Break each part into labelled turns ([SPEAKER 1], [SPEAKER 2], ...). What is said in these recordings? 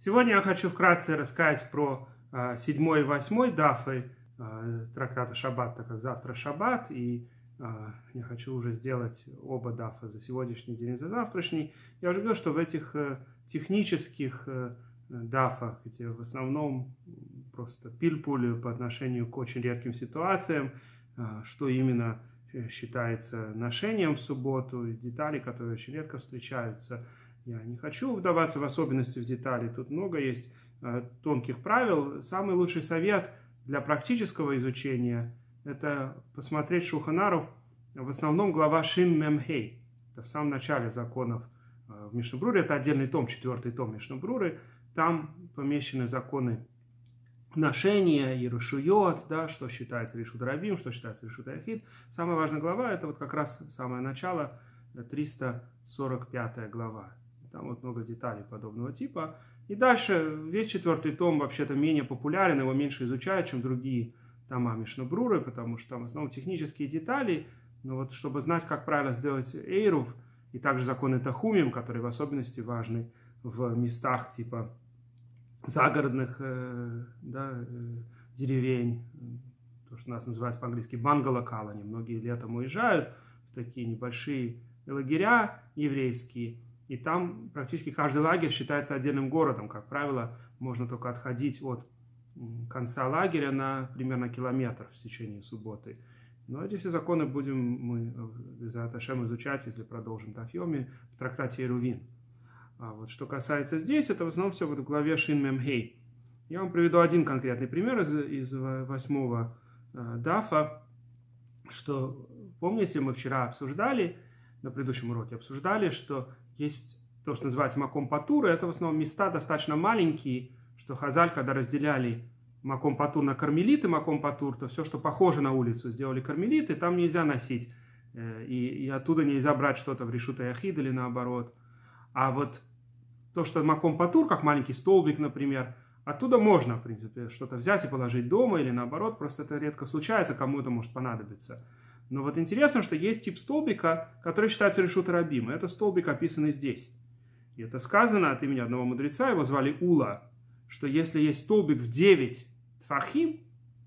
[SPEAKER 1] Сегодня я хочу вкратце рассказать про 7 и 8 дафы трактата Шаббат, так как завтра Шаббат, и я хочу уже сделать оба дафа за сегодняшний день и за завтрашний. Я уже говорил, что в этих технических дафах, где в основном просто пильпули по отношению к очень редким ситуациям, что именно считается ношением в субботу, детали, которые очень редко встречаются. Я не хочу вдаваться в особенности в детали, тут много есть тонких правил. Самый лучший совет для практического изучения – это посмотреть Шулхан Арух, в основном глава Шин Мем Хей. Это в самом начале законов в Мишна Бруре, это отдельный том, 4-й том Мишна Бруры. Там помещены законы ношения и решуйот, да, что считается решут рабим, что считается решут яхид. Самая важная глава – это вот как раз самое начало, 345 глава. Там вот много деталей подобного типа. И дальше весь 4-й том вообще-то менее популярен, его меньше изучают, чем другие тома Мишна Бруры, потому что там в основном технические детали. Но вот чтобы знать, как правильно сделать эйрув, и также законы Тахумим, которые в особенности важны в местах типа загородных деревень, то, что у нас называется по-английски бангало-калани. Многие летом уезжают в такие небольшие лагеря еврейские, и там практически каждый лагерь считается отдельным городом. Как правило, можно только отходить от конца лагеря примерно километр в течение субботы. Но эти все законы будем мы Бе'эзрат Ашем изучать, если продолжим Тафьоми, в трактате Эрувин. А вот что касается здесь, это в основном все в главе Шин Мем Хей. Я вам приведу один конкретный пример из 8-го дафа, что, помните, мы вчера обсуждали, на предыдущем уроке обсуждали, что есть то, что называется маком патур, это в основном места достаточно маленькие, что Хазаль, когда разделяли маком патур на кармелит и маком патур, то все, что похоже на улицу, сделали кармелиты, там нельзя носить, и оттуда нельзя брать что-то в решут яхид или наоборот. А вот то, что маком патур, как маленький столбик, например, оттуда можно, в принципе, что-то взять и положить дома или наоборот, просто это редко случается, кому это может понадобиться. Но вот интересно, что есть тип столбика, который считается решут рабим, и это столбик описанный здесь. И это сказано от имени одного мудреца, его звали Ула, что если есть столбик в 9 тфахим,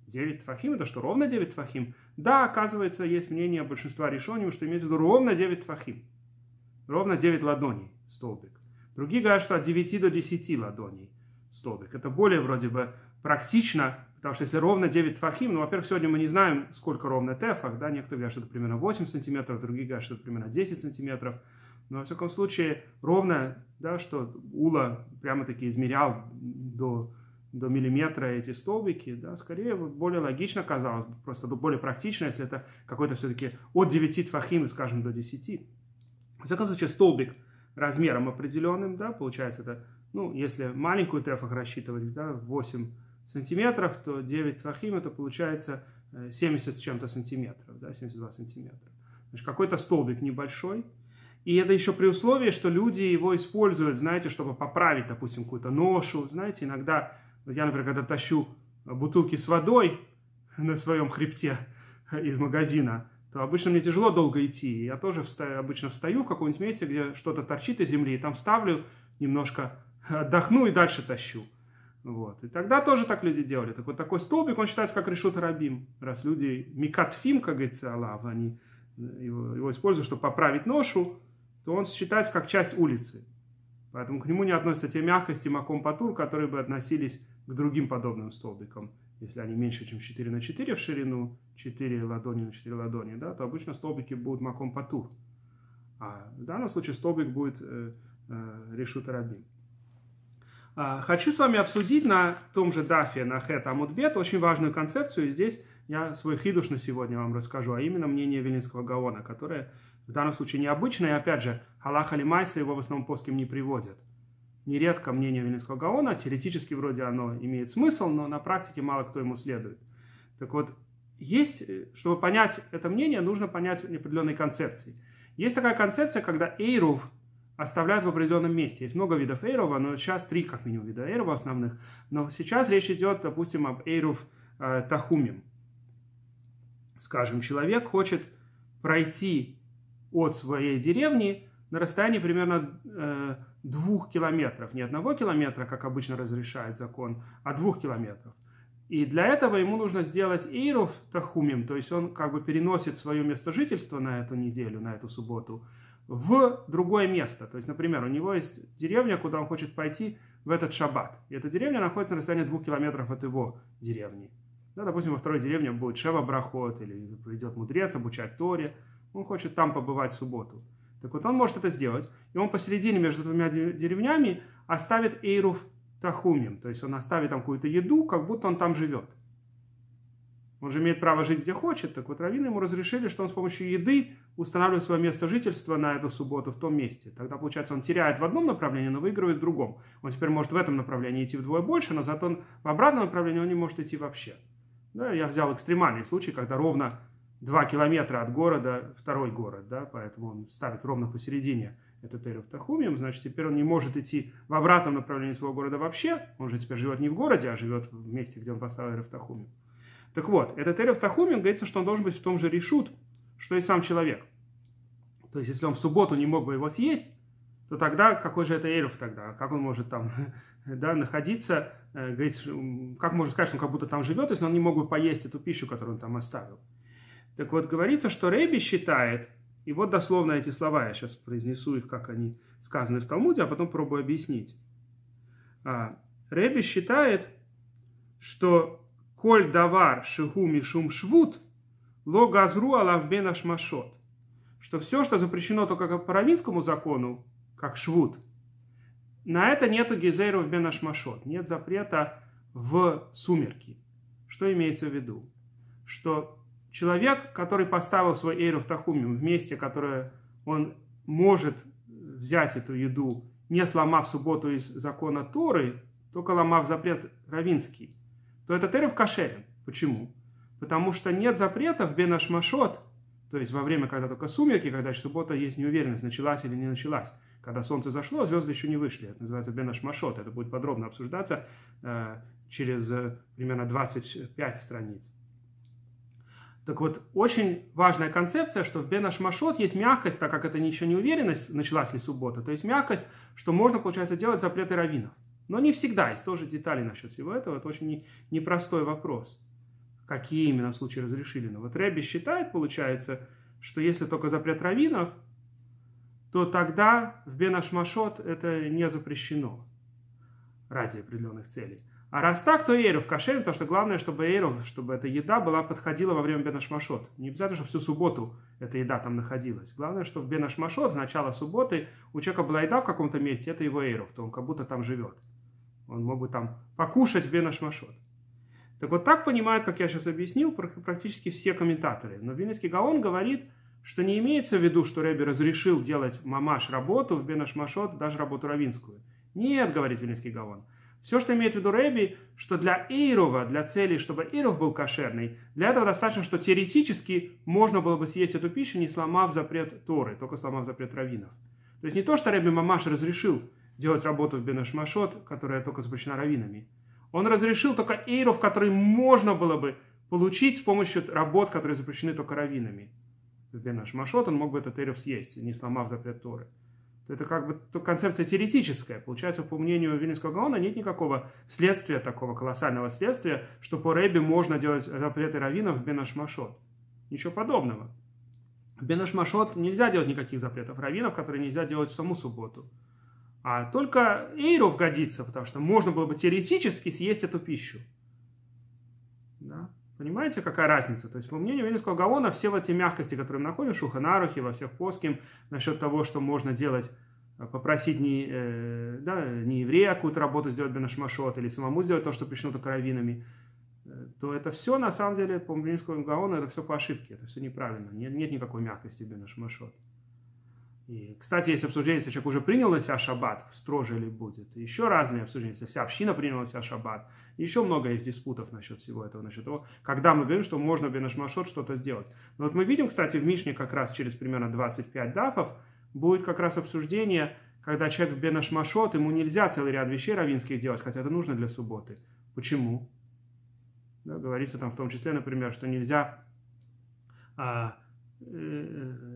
[SPEAKER 1] 9 тфахим, это что, ровно 9 тфахим? Да, оказывается, есть мнение большинства решоним, что имеется в виду ровно 9 тфахим. Ровно 9 ладоней столбик. Другие говорят, что от 9 до 10 ладоней столбик. Это более вроде бы практично, потому что если ровно 9 тфахим, ну, во-первых, сегодня мы не знаем, сколько ровно тефах, да, некоторые говорят, что это примерно 8 сантиметров, другие говорят, что это примерно 10 сантиметров. Но, во всяком случае, ровно, да, что Ула прямо-таки измерял до миллиметра эти столбики, да, скорее более логично казалось бы, просто более практично, если это какой-то все-таки от 9 тфахим, скажем, до 10. В всяком случае, столбик размером определенным, да, получается это, ну, если маленькую тефах рассчитывать, да, 8 сантиметров, то 9 тфахим это получается 70 с чем-то сантиметров, да, 72 сантиметра. Значит, какой-то столбик небольшой. И это еще при условии, что люди его используют, знаете, чтобы поправить, допустим, какую-то ношу. Знаете, иногда, вот я, например, когда тащу бутылки с водой на своем хребте из магазина, то обычно мне тяжело долго идти. Я тоже обычно встаю в каком-нибудь месте, где что-то торчит из земли, и там ставлю, немножко отдохну и дальше тащу. Вот. И тогда тоже так люди делали. Так вот такой столбик, он считается как решут рабим. Раз люди микатфим, как говорится, Аллах, они его используют, чтобы поправить ношу, то он считается как часть улицы. Поэтому к нему не относятся те мягкости маком патур, которые бы относились к другим подобным столбикам. Если они меньше, чем 4 на 4 в ширину, 4 ладони на 4 ладони, да, то обычно столбики будут маком патур. А в данном случае столбик будет решут рабим. Хочу с вами обсудить на том же дафе на Хет Амуд Бет очень важную концепцию. И здесь я свой хидуш на сегодня вам расскажу, а именно мнение Вилинского Гаона, которое в данном случае необычное. И опять же, Халаха Лимайса его в основном поским не приводят. Нередко мнение Вилинского Гаона, теоретически вроде оно имеет смысл, но на практике мало кто ему следует. Так вот, чтобы понять это мнение, нужно понять определенные концепции. Есть такая концепция, когда эйрув оставляют в определенном месте. Есть много видов эйрова, но сейчас 3 как минимум вида эйрова основных. Но сейчас речь идет, допустим, об эйрув тахумим. Скажем, человек хочет пройти от своей деревни на расстоянии примерно 2 километров. Не 1 километра, как обычно разрешает закон, а 2 километров. И для этого ему нужно сделать эйрув тахумим, то есть он как бы переносит свое место жительства на эту неделю, на эту субботу, в другое место. То есть, например, у него есть деревня, куда он хочет пойти в этот шаббат. И эта деревня находится на расстоянии 2 километров от его деревни. Да, допустим, во второй деревне будет Шева Брахот, или придет мудрец обучать Торе. Он хочет там побывать в субботу. Так вот, он может это сделать. И он посередине между двумя деревнями оставит эйрув тахумим. То есть он оставит там какую-то еду, как будто он там живет. Он же имеет право жить где хочет. Так вот, раввины ему разрешили, что он с помощью еды устанавливает свое место жительства на эту субботу в том месте. Тогда, получается, он теряет в одном направлении, но выигрывает в другом. Он теперь может в этом направлении идти вдвое больше, но зато он в обратном направлении он не может идти вообще. Да, я взял экстремальный случай, когда ровно 2 километра от города второй город, да, поэтому он ставит ровно посередине этот эйрув тахумим, значит, теперь он не может идти в обратном направлении своего города вообще, он же теперь живет не в городе, а живет в месте, где он поставил эйрув тахумим. Так вот, этот эйрув тахумим говорится, что он должен быть в том же решут, что и сам человек. То есть, если он в субботу не мог бы его съесть, то тогда какой же это эйрув тогда? Как он может там да, находиться? Говорится, как можно сказать, что он как будто там живет, если он не мог бы поесть эту пищу, которую он там оставил? Так вот, говорится, что Ребби считает, и вот дословно эти слова, я сейчас произнесу их, как они сказаны в Талмуде, а потом пробую объяснить. Ребби считает, что «Коль давар шигу мишум швут, ло газру алав бен ашмашот», что все, что запрещено только по раввинскому закону, как швут, на это нету гезейров бен ашмашот, нет запрета в сумерки. Что имеется в виду? Что человек, который поставил свой эйрув тахумим в месте, которое он может взять эту еду, не сломав субботу из закона Торы, только ломав запрет раввинский, то этот эйрув кошерен. Почему? Потому что нет запрета в бен ашмашот, то есть во время, когда только сумерки, когда суббота есть неуверенность, началась или не началась. Когда солнце зашло, звезды еще не вышли. Это называется бен ашмашот. Это будет подробно обсуждаться через примерно 25 страниц. Так вот, очень важная концепция, что в бен ашмашот есть мягкость, так как это еще не уверенность, началась ли суббота, то есть мягкость, что можно, получается, делать запреты раввинов. Но не всегда, есть тоже детали насчет всего этого, это очень непростой вопрос. Какие именно случаи разрешили? Но вот Ребби считает, получается, что если только запрет раввинов, то тогда в бен ашмашот это не запрещено ради определенных целей. А раз так, то эйрув кошерен, потому что главное, чтобы эйрув, чтобы эта еда подходила во время бен ашмашот. Не обязательно, чтобы всю субботу эта еда там находилась. Главное, что в бен ашмашот, в начало субботы, у человека была еда в каком-то месте, это его эйрув, то он как будто там живет. Он мог бы там покушать в бен ашмашот. Так вот так понимают, как я сейчас объяснил, практически все комментаторы. Но Вильнюсский Гаон говорит, что не имеется в виду, что Ребби разрешил делать мамаш работу в бен ашмашот, даже работу раввинскую. Нет, говорит Вильнюсский Гаон. Все, что имеет в виду Ребби, что для эйрова, для цели, чтобы эйров был кошерный, для этого достаточно, что теоретически можно было бы съесть эту пищу, не сломав запрет Торы, только сломав запрет раввинов. То есть не то, что Ребби мамаш разрешил делать работу в бен ашмашот, которая только запрещена раввинами. Он разрешил только эйров, который можно было бы получить с помощью работ, которые запрещены только раввинами. В бен ашмашот он мог бы этот эйров съесть, не сломав запрет Торы. Это как бы концепция теоретическая. Получается, по мнению Вильнюсского Гаона, нет никакого следствия, такого колоссального следствия, что по Ребби можно делать запреты раввинов в бен ашмашот. Ничего подобного. В бен ашмашот нельзя делать никаких запретов раввинов, которые нельзя делать в саму субботу. А только эйров годится, потому что можно было бы теоретически съесть эту пищу. Да? Понимаете, какая разница? То есть, по мнению Вильнюсского Гаона, все вот эти мягкости, которые мы находим в Шулхан Арухе, во всех поским, насчет того, что можно делать, попросить не еврея какую-то работу сделать бен ашмашот, или самому сделать то, что запрещено только раввинами, то это все, на самом деле, по Вильнюсскому Гаону, это все по ошибке, это все неправильно. Нет никакой мягкости в бен ашмашот. И, кстати, есть обсуждение, если человек уже принял на себя шаббат, строже ли будет. И еще разные обсуждения, если вся община приняла на себя шаббат. И еще много есть диспутов насчет всего этого, насчет того, когда мы говорим, что можно в бен ашмашот что-то сделать. Но вот мы видим, кстати, в Мишне как раз через примерно 25 дафов будет как раз обсуждение, когда человек в бен ашмашот, ему нельзя целый ряд вещей раввинских делать, хотя это нужно для субботы. Почему? Да, говорится там в том числе, например, что нельзя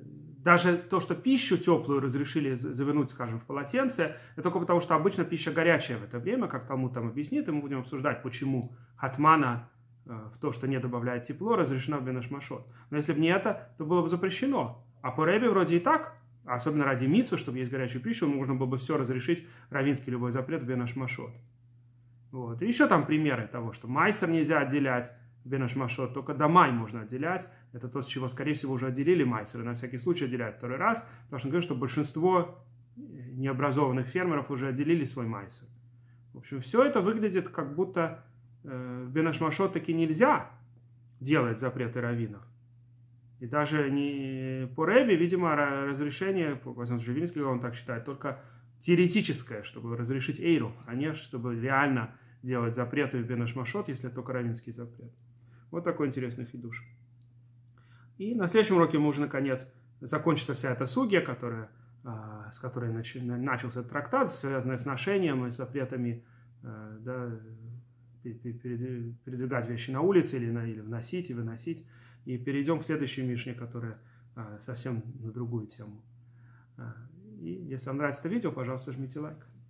[SPEAKER 1] даже то, что пищу теплую разрешили завернуть, скажем, в полотенце, это только потому, что обычно пища горячая в это время, как Талмуд там объяснит, и мы будем обсуждать, почему хатмана в то, что не добавляет тепло, разрешено в бен ашмашот. Но если бы не это, то было бы запрещено. А по Ребе вроде и так, особенно ради мицвы, чтобы есть горячую пищу, можно было бы все разрешить, раввинский любой запрет в бен ашмашот. Вот. И еще там примеры того, что майсер нельзя отделять, бен ашмашот, только домай можно отделять. Это то, с чего, скорее всего, уже отделили майсеры. На всякий случай отделяют второй раз, потому что он говорит, что большинство необразованных фермеров уже отделили свой майсер. В общем, все это выглядит, как будто в бен ашмашот таки нельзя делать запреты раввинов. И даже не по Ребе, видимо, разрешение, по Вильнюсский, он так считает, только теоретическое, чтобы разрешить эйров, а не чтобы реально делать запреты в бен ашмашот, если только раввинский запрет. Вот такой интересный хидуш. И на следующем уроке мы уже, наконец, закончится вся эта сугия, с которой начался этот трактат, связанный с ношением и с запретами, да, передвигать вещи на улице или вносить и выносить. И перейдем к следующей Мишне, которая совсем на другую тему. И если вам нравится это видео, пожалуйста, жмите лайк.